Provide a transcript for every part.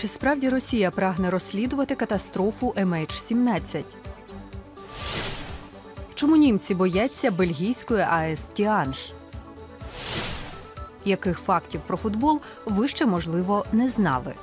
Чи справді Росія прагне розслідувати катастрофу MH17? Чому німці бояться бельгійської АЕС Тіанж? Яких фактів про футбол ви ще, можливо, не знали?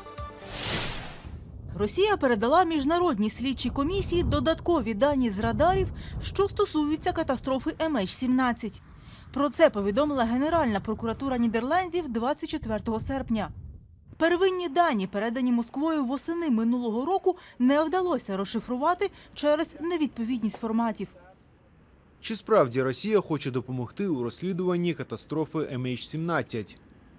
Росія передала міжнародній слідчій комісії додаткові дані з радарів, що стосуються катастрофи MH17. Про це повідомила Генеральна прокуратура Нідерландів 24 серпня. Первинні дані, передані Москвою восени минулого року, не вдалося розшифрувати через невідповідність форматів. Чи справді Росія хоче допомогти у розслідуванні катастрофи MH17?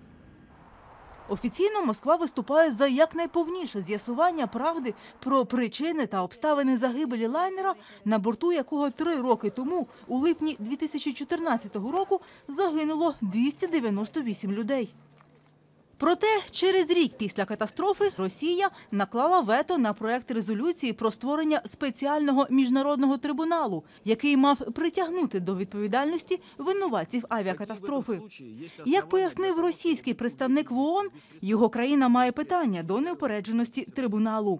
Офіційно Москва виступає за якнайповніше з'ясування правди про причини та обставини загибелі лайнера, на борту якого 3 роки тому, у липні 2014 року, загинуло 298 людей. Проте через рік після катастрофи Росія наклала вето на проект резолюції про створення спеціального міжнародного трибуналу, який мав притягнути до відповідальності винуватців авіакатастрофи. Як пояснив російський представник в ООН, його країна має питання до неупередженості трибуналу.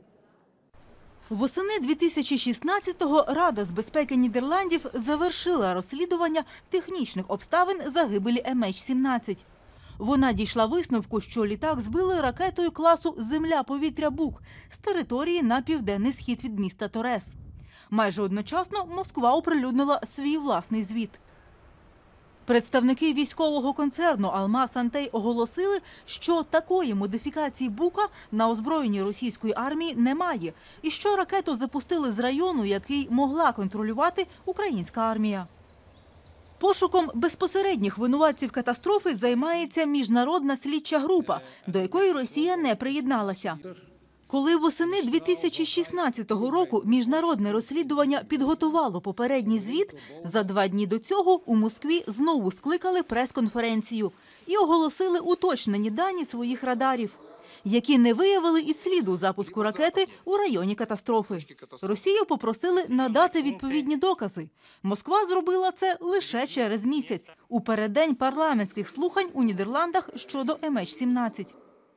Восени 2016-го Рада з безпеки Нідерландів завершила розслідування технічних обставин загибелі MH17. Вона дійшла висновку, що літак збили ракетою класу «Земля-повітря-Бук» з території на південний схід від міста Торес. Майже одночасно Москва оприлюднила свій власний звіт. Представники військового концерну «Алмаз-Антей» оголосили, що такої модифікації «Бука» на озброєнні російської армії немає і що ракету запустили з району, який могла контролювати українська армія. Пошуком безпосередніх винуватців катастрофи займається міжнародна слідча група, до якої Росія не приєдналася. Коли восени 2016 року міжнародне розслідування підготувало попередній звіт, за 2 дні до цього у Москві знову скликали прес-конференцію і оголосили уточнені дані своїх радарів, які не виявили і сліду запуску ракети у районі катастрофи. Росію попросили надати відповідні докази. Москва зробила це лише через місяць, у переддень парламентських слухань у Нідерландах щодо MH17.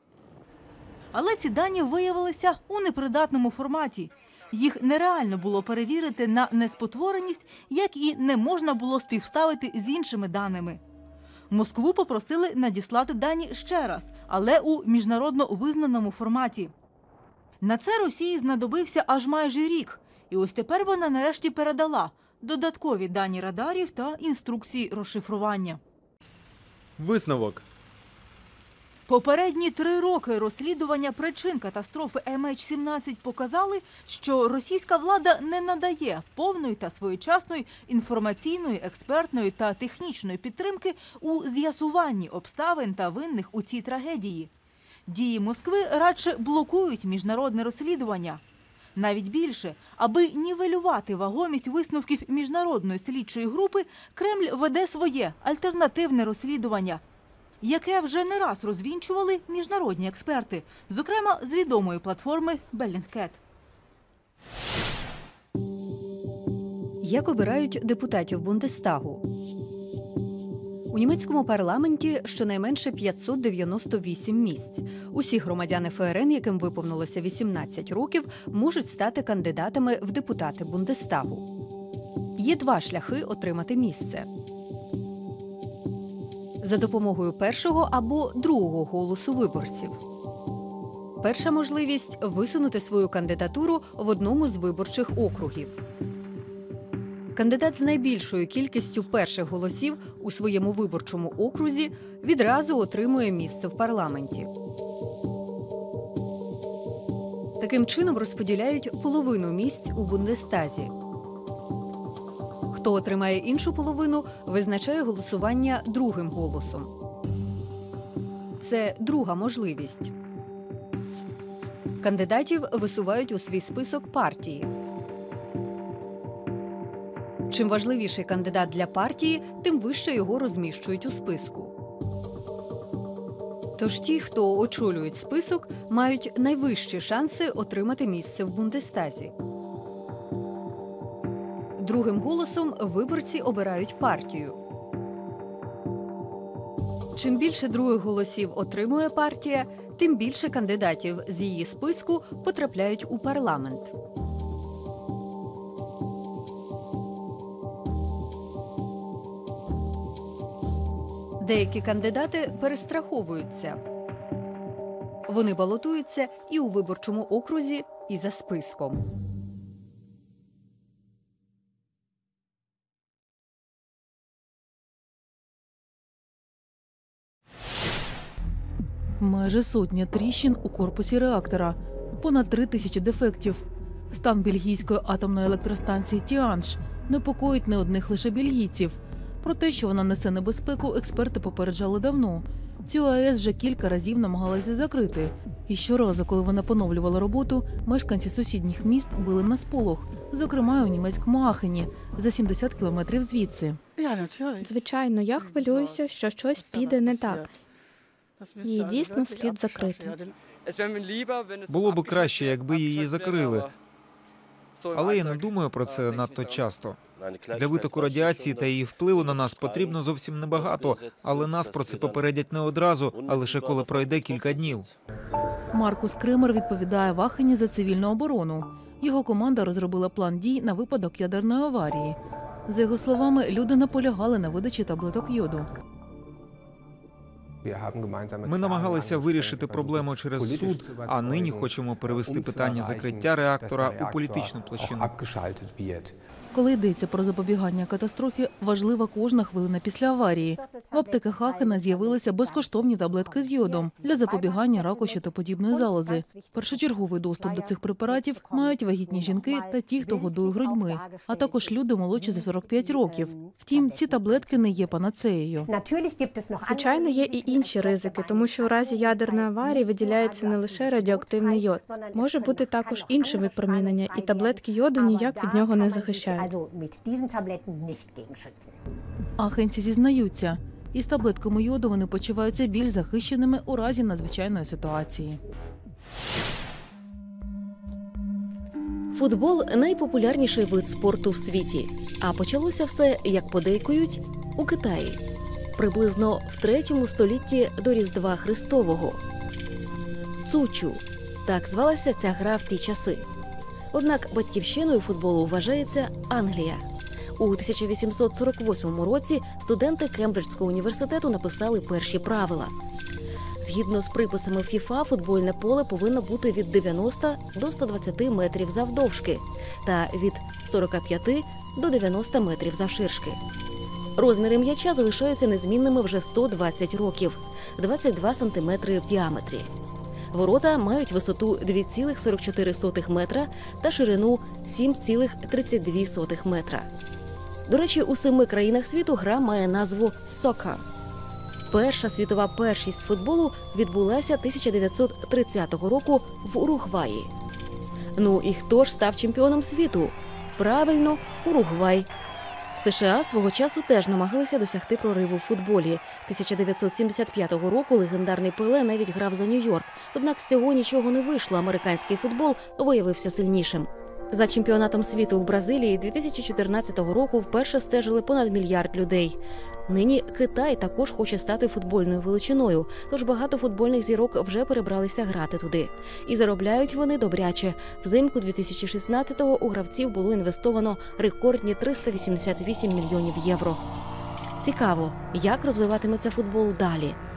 Але ці дані виявилися у непридатному форматі. Їх нереально було перевірити на неспотвореність, як і не можна було співставити з іншими даними. Москву попросили надіслати дані ще раз, але у міжнародно визнаному форматі. На це Росії знадобився аж майже рік. І ось тепер вона нарешті передала додаткові дані радарів та інструкції розшифрування. Висновок. Попередні 3 роки розслідування причин катастрофи MH17 показали, що російська влада не надає повної та своєчасної інформаційної, експертної та технічної підтримки у з'ясуванні обставин та винних у цій трагедії. Дії Москви радше блокують міжнародне розслідування. Навіть більше, аби нівелювати вагомість висновків міжнародної слідчої групи, Кремль веде своє альтернативне розслідування, яке вже не раз розвінчували міжнародні експерти, зокрема з відомої платформи Bellingcat. Як обирають депутатів Бундестагу? У німецькому парламенті щонайменше 598 місць. Усі громадяни ФРН, яким виповнилося 18 років, можуть стати кандидатами в депутати Бундестагу. Є 2 шляхи отримати місце. За допомогою першого або другого голосу виборців. Перша можливість – висунути свою кандидатуру в одному з виборчих округів. Кандидат з найбільшою кількістю перших голосів у своєму виборчому окрузі відразу отримує місце в парламенті. Таким чином розподіляють половину місць у Бундестазі. Хто отримає іншу половину, визначає голосування другим голосом. Це друга можливість. Кандидатів висувають у свій список партії. Чим важливіший кандидат для партії, тим вище його розміщують у списку. Тож ті, хто очолюють список, мають найвищі шанси отримати місце в Бундестазі. Другим голосом виборці обирають партію. Чим більше других голосів отримує партія, тим більше кандидатів з її списку потрапляють у парламент. Деякі кандидати перестраховуються. Вони балотуються і у виборчому окрузі, і за списком. Майже сотня тріщин у корпусі реактора, понад 3000 дефектів. Стан бельгійської атомної електростанції Тіанж непокоїть не одних лише бельгійців. Про те, що вона несе небезпеку, експерти попереджали давно. Цю АЕС вже кілька разів намагалися закрити. І щоразу, коли вона поновлювала роботу, мешканці сусідніх міст били на сполох, зокрема у німецькому Ахені, за 70 кілометрів звідси. Звичайно, я хвилююся, що щось піде не так. Її дійсно слід закрити. Було б краще, якби її закрили. Але я не думаю про це надто часто. Для витоку радіації та її впливу на нас потрібно зовсім небагато, але нас про це попередять не одразу, а лише коли пройде кілька днів. Маркус Кремер відповідає в Ахені за цивільну оборону. Його команда розробила план дій на випадок ядерної аварії. За його словами, люди наполягали на видачі таблеток йоду. Ми намагалися вирішити проблему через суд, а нині хочемо перевести питання закриття реактора у політичну площину. Коли йдеться про запобігання катастрофі, важлива кожна хвилина після аварії. В аптеках Ахена з'явилися безкоштовні таблетки з йодом для запобігання раку щитоподібної залози. Першочерговий доступ до цих препаратів мають вагітні жінки та ті, хто годує грудьми, а також люди молодші за 45 років. Втім, ці таблетки не є панацеєю. Звичайно, є і інші ризики, тому що у разі ядерної аварії виділяється не лише радіоактивний йод. Може бути також інше випромінення, і таблетки йоду ніяк від нього не захищають. Ахенці зізнаються, із таблетками йоду вони почуваються більш захищеними у разі надзвичайної ситуації. Футбол – найпопулярніший вид спорту в світі. А почалося все, як подейкують, у Китаї. Приблизно в 3 столітті до Різдва Христового. Цучу – так звалася ця гра в ті часи. Однак батьківщиною футболу вважається Англія. У 1848 році студенти Кембриджського університету написали перші правила. Згідно з приписами ФІФА, футбольне поле повинно бути від 90 до 120 метрів завдовжки та від 45 до 90 метрів завширшки. Розміри м'яча залишаються незмінними вже 120 років – 22 сантиметри в діаметрі. Ворота мають висоту 2,44 метра та ширину 7,32 метра. До речі, у 7 країнах світу гра має назву «Soccer». Перша світова першість з футболу відбулася 1930 року в Уругваї. Ну і хто ж став чемпіоном світу? Правильно, Уругвай. США свого часу теж намагалися досягти прориву в футболі. 1975 року легендарний Пеле навіть грав за Нью-Йорк. Однак з цього нічого не вийшло, американський футбол виявився сильнішим. За чемпіонатом світу в Бразилії 2014 року вперше стежили понад 1 мільярд людей. Нині Китай також хоче стати футбольною величиною, тож багато футбольних зірок вже перебралися грати туди. І заробляють вони добряче. Взимку 2016-го у гравців було інвестовано рекордні 388 мільйонів євро. Цікаво, як розвиватиметься футбол далі.